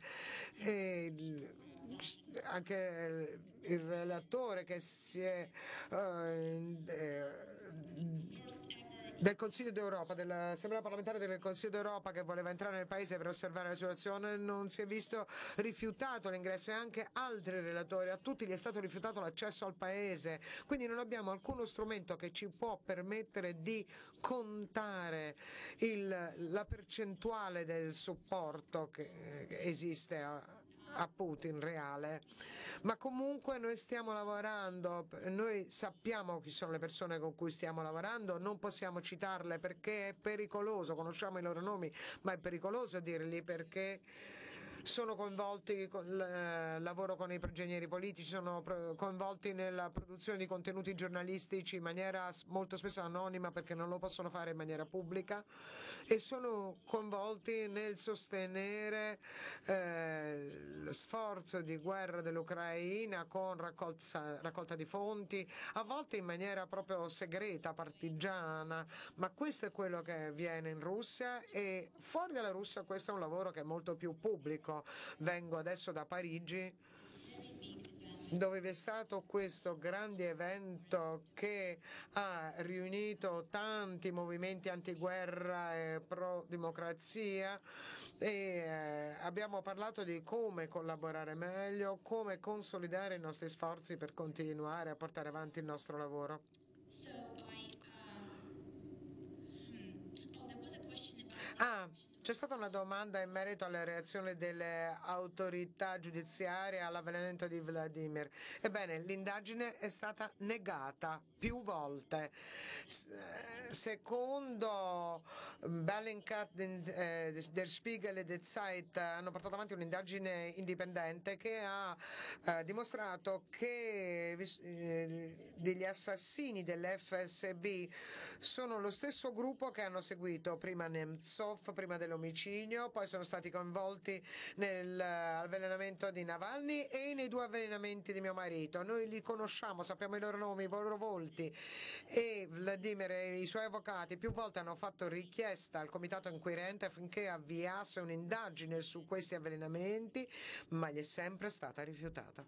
Anche il relatore che si è del Consiglio d'Europa, dell'Assemblea parlamentare del Consiglio d'Europa, che voleva entrare nel paese per osservare la situazione, non si è visto rifiutato l'ingresso, e anche altri relatori, a tutti gli è stato rifiutato l'accesso al paese. Quindi non abbiamo alcuno strumento che ci può permettere di contare la percentuale del supporto che esiste a Putin reale, ma comunque noi stiamo lavorando, noi sappiamo chi sono le persone con cui stiamo lavorando, non possiamo citarle perché è pericoloso, conosciamo i loro nomi, ma è pericoloso dirli perché sono coinvolti con lavoro con i prigionieri politici, sono coinvolti nella produzione di contenuti giornalistici in maniera molto spesso anonima perché non lo possono fare in maniera pubblica, e sono coinvolti nel sostenere lo sforzo di guerra dell'Ucraina con raccolta di fonti, a volte in maniera proprio segreta, partigiana, ma questo è quello che avviene in Russia, e fuori dalla Russia questo è un lavoro che è molto più pubblico. Vengo adesso da Parigi, dove vi è stato questo grande evento che ha riunito tanti movimenti antiguerra e pro-democrazia, e abbiamo parlato di come collaborare meglio, come consolidare i nostri sforzi per continuare a portare avanti il nostro lavoro. C'è stata una domanda in merito alla reazione delle autorità giudiziarie all'avvelenamento di Vladimir. Ebbene, l'indagine è stata negata più volte. Secondo Bellingcat, Der Spiegel e The Zeit hanno portato avanti un'indagine indipendente che ha dimostrato che degli assassini dell'FSB sono lo stesso gruppo che hanno seguito prima Nemtsov, prima dell'omicidio, poi sono stati coinvolti nell'avvelenamento di Navalny e nei 2 avvelenamenti di mio marito. Noi li conosciamo, sappiamo i loro nomi, i loro volti, e Vladimir e i suoi avvocati più volte hanno fatto richiesta al comitato inquirente affinché avviasse un'indagine su questi avvelenamenti, ma gli è sempre stata rifiutata.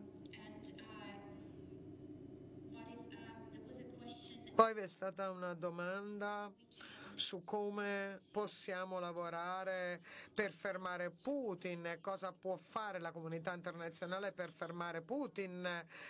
Poi vi è stata una domanda su come possiamo lavorare per fermare Putin e cosa può fare la comunità internazionale per fermare Putin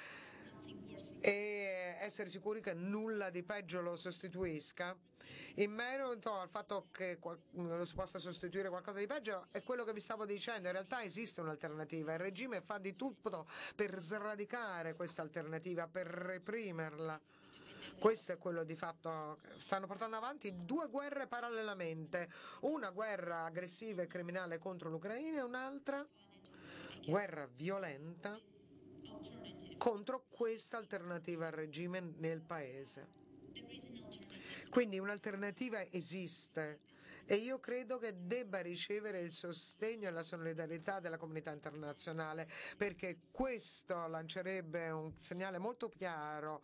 e essere sicuri che nulla di peggio lo sostituisca. In merito al fatto che lo si possa sostituire qualcosa di peggio, è quello che vi stavo dicendo, in realtà esiste un'alternativa, il regime fa di tutto per sradicare questa alternativa, per reprimerla. Questo è quello di fatto. Stanno portando avanti 2 guerre parallelamente, una guerra aggressiva e criminale contro l'Ucraina e un'altra guerra violenta contro questa alternativa al regime nel paese. Quindi un'alternativa esiste e io credo che debba ricevere il sostegno e la solidarietà della comunità internazionale, perché questo lancerebbe un segnale molto chiaro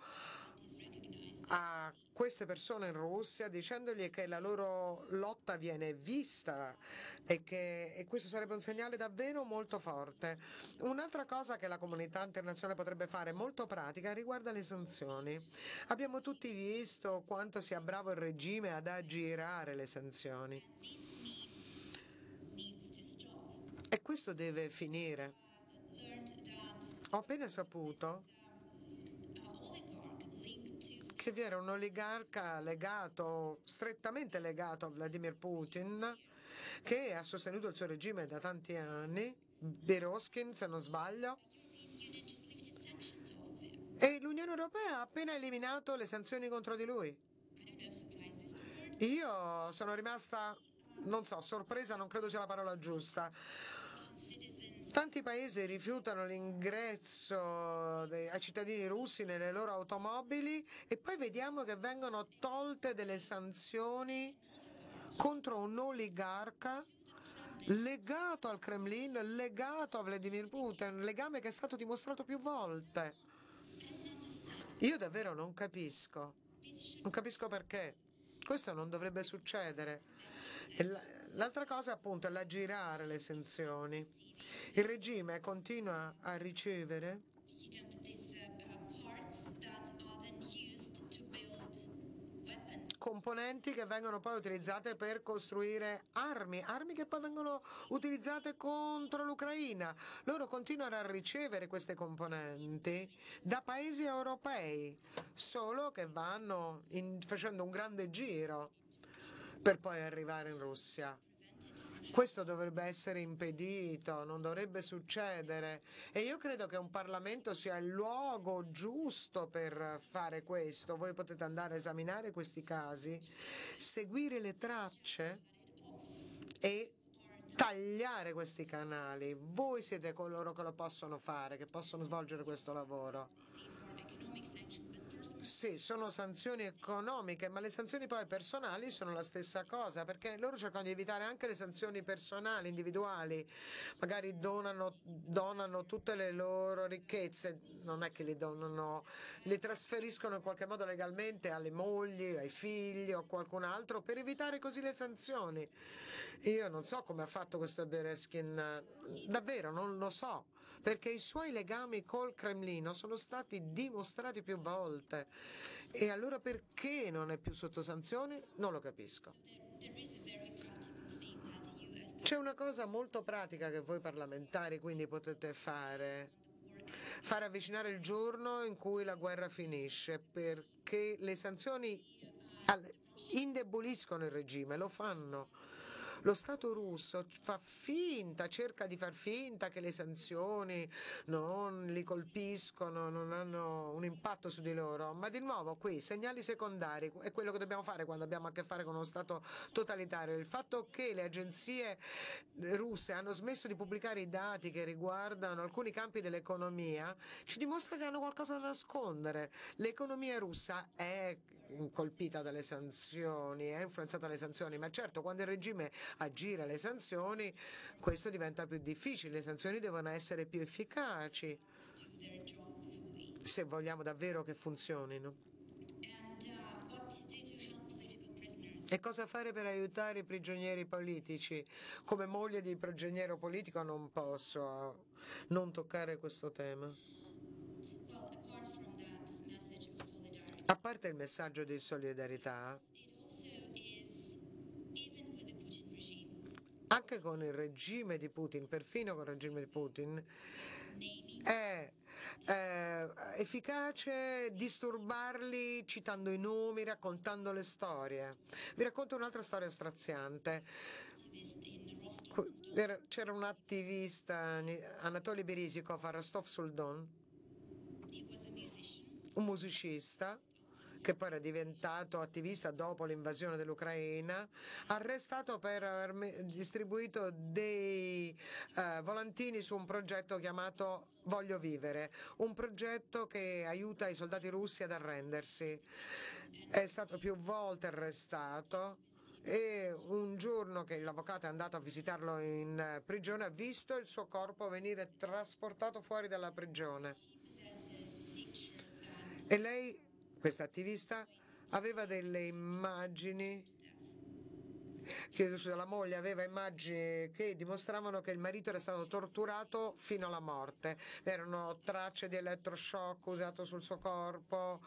a queste persone in Russia, dicendogli che la loro lotta viene vista e questo sarebbe un segnale davvero molto forte. Un'altra cosa che la comunità internazionale potrebbe fare, molto pratica, riguarda le sanzioni. Abbiamo tutti visto quanto sia bravo il regime ad aggirare le sanzioni. E questo deve finire. Ho appena saputo che vi era un oligarca strettamente legato a Vladimir Putin, che ha sostenuto il suo regime da tanti anni, Berezovskij se non sbaglio, E l'Unione Europea ha appena eliminato le sanzioni contro di lui. Io sono rimasta, non so, sorpresa, non credo sia la parola giusta. Tanti paesi rifiutano l'ingresso ai cittadini russi nelle loro automobili e poi vediamo che vengono tolte delle sanzioni contro un oligarca legato al Cremlin, legato a Vladimir Putin, un legame che è stato dimostrato più volte. Io davvero non capisco perché. Questo non dovrebbe succedere. E l'altra cosa appunto è l'aggirare le sanzioni. Il regime continua a ricevere componenti che vengono poi utilizzate per costruire armi che poi vengono utilizzate contro l'Ucraina. Loro continuano a ricevere queste componenti da paesi europei, solo che vanno facendo un grande giro per poi arrivare in Russia. Questo dovrebbe essere impedito, non dovrebbe succedere e io credo che un Parlamento sia il luogo giusto per fare questo. Voi potete andare a esaminare questi casi, seguire le tracce e tagliare questi canali. Voi siete coloro che lo possono fare, che possono svolgere questo lavoro. Sì, sono sanzioni economiche, ma le sanzioni poi personali sono la stessa cosa, perché loro cercano di evitare anche le sanzioni personali, individuali. Magari donano tutte le loro ricchezze, non è che le donano, le trasferiscono in qualche modo legalmente alle mogli, ai figli o a qualcun altro per evitare così le sanzioni. Io non so come ha fatto questo Bereskin, davvero non lo so, perché i suoi legami col Cremlino sono stati dimostrati più volte. E allora perché non è più sotto sanzioni? Non lo capisco. C'è una cosa molto pratica che voi parlamentari quindi potete fare avvicinare il giorno in cui la guerra finisce, perché le sanzioni indeboliscono il regime, lo fanno. Lo Stato russo cerca di far finta che le sanzioni non li colpiscono, non hanno un impatto su di loro, ma di nuovo qui segnali secondari è quello che dobbiamo fare quando abbiamo a che fare con uno Stato totalitario. Il fatto che le agenzie russe hanno smesso di pubblicare i dati che riguardano alcuni campi dell'economia ci dimostra che hanno qualcosa da nascondere. L'economia russa è colpita dalle sanzioni, è influenzata dalle sanzioni, ma certo quando il regime aggira le sanzioni questo diventa più difficile, le sanzioni devono essere più efficaci se vogliamo davvero che funzionino. E cosa fare per aiutare i prigionieri politici? Come moglie di prigioniero politico non posso non toccare questo tema. A parte il messaggio di solidarietà, anche con il regime di Putin, perfino con il regime di Putin, è efficace disturbarli citando i nomi, raccontando le storie. Vi racconto un'altra storia straziante. C'era un attivista, Anatoly Berizikov, a Rostov-sul-Don, un musicista che poi era diventato attivista dopo l'invasione dell'Ucraina, arrestato per aver distribuito dei volantini su un progetto chiamato Voglio vivere, un progetto che aiuta i soldati russi ad arrendersi. È stato più volte arrestato e un giorno che l'avvocato è andato a visitarlo in prigione ha visto il suo corpo venire trasportato fuori dalla prigione. E lei, questa attivista, aveva delle immagini, la moglie aveva immagini che dimostravano che il marito era stato torturato fino alla morte. Erano tracce di elettroshock usato sul suo corpo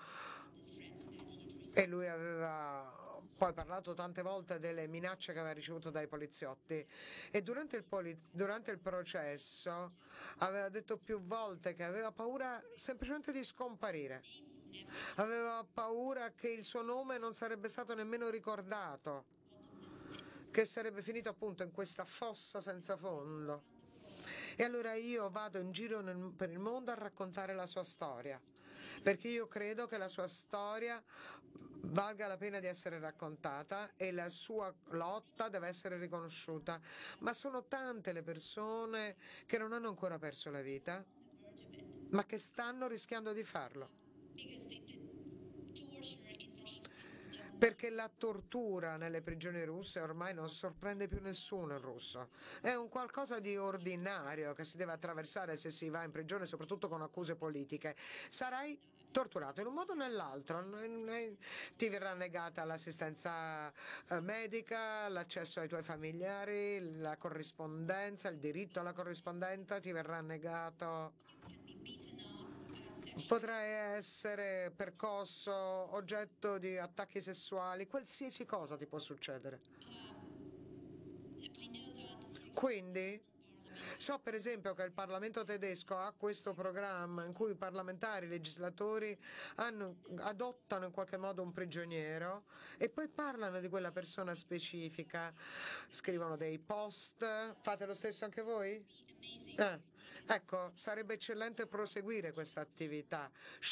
e lui aveva poi parlato tante volte delle minacce che aveva ricevuto dai poliziotti e durante il processo aveva detto più volte che aveva paura semplicemente di scomparire. Aveva paura che il suo nome non sarebbe stato nemmeno ricordato, che sarebbe finito appunto in questa fossa senza fondo. E allora io vado in giro per il mondo a raccontare la sua storia. perché io credo che la sua storia valga la pena di essere raccontata e la sua lotta deve essere riconosciuta. Ma sono tante le persone che non hanno ancora perso la vita, ma che stanno rischiando di farlo. Perché la tortura nelle prigioni russe ormai non sorprende più nessuno il russo. È un qualcosa di ordinario che si deve attraversare se si va in prigione, soprattutto con accuse politiche. Sarai torturato in un modo o nell'altro, ti verrà negata l'assistenza medica, l'accesso ai tuoi familiari, la corrispondenza, il diritto alla corrispondenza ti verrà negato. Potrai essere percosso, oggetto di attacchi sessuali, qualsiasi cosa ti può succedere. Quindi so per esempio che il Parlamento tedesco ha questo programma in cui i parlamentari, i legislatori adottano in qualche modo un prigioniero e poi parlano di quella persona specifica, scrivono dei post. Fate lo stesso anche voi? Ecco, sarebbe eccellente proseguire questa attività.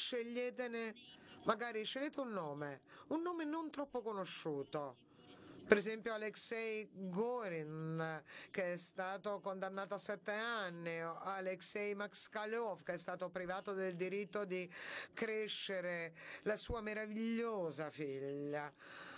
Magari scegliete un nome non troppo conosciuto. Per esempio Alexei Gorin, che è stato condannato a 7 anni, o Alexei Moskalev, che è stato privato del diritto di crescere la sua meravigliosa figlia,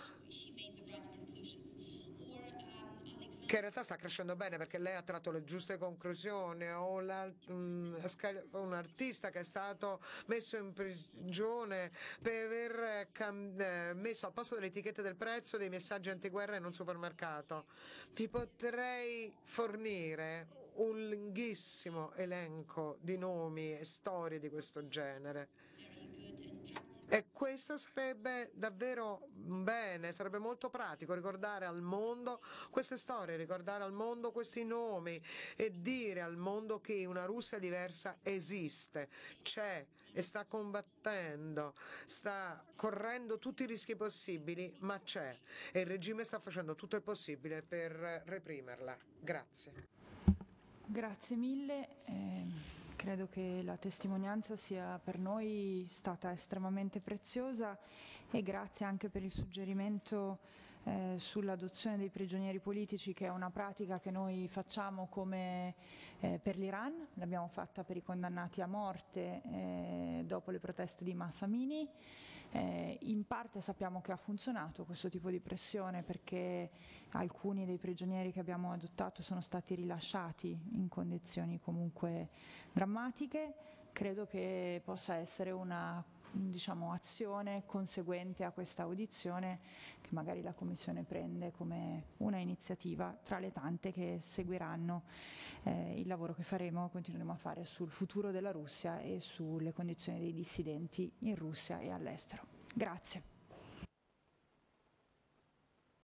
che in realtà sta crescendo bene perché lei ha tratto le giuste conclusioni, o un artista che è stato messo in prigione per aver messo al posto delle etichette del prezzo dei messaggi antiguerra in un supermercato. Vi potrei fornire un lunghissimo elenco di nomi e storie di questo genere. E questo sarebbe davvero bene, sarebbe molto pratico ricordare al mondo queste storie, ricordare al mondo questi nomi e dire al mondo che una Russia diversa esiste, c'è e sta combattendo, sta correndo tutti i rischi possibili, ma c'è e il regime sta facendo tutto il possibile per reprimerla. Grazie. Grazie mille. Credo che la testimonianza sia per noi stata estremamente preziosa e grazie anche per il suggerimento sull'adozione dei prigionieri politici, che è una pratica che noi facciamo come per l'Iran, l'abbiamo fatta per i condannati a morte dopo le proteste di Mahsa Amini. In parte sappiamo che ha funzionato questo tipo di pressione perché alcuni dei prigionieri che abbiamo adottato sono stati rilasciati in condizioni comunque drammatiche. Credo che possa essere una azione conseguente a questa audizione che magari la Commissione prende come una iniziativa tra le tante che seguiranno il lavoro che continueremo a fare sul futuro della Russia e sulle condizioni dei dissidenti in Russia e all'estero. Grazie.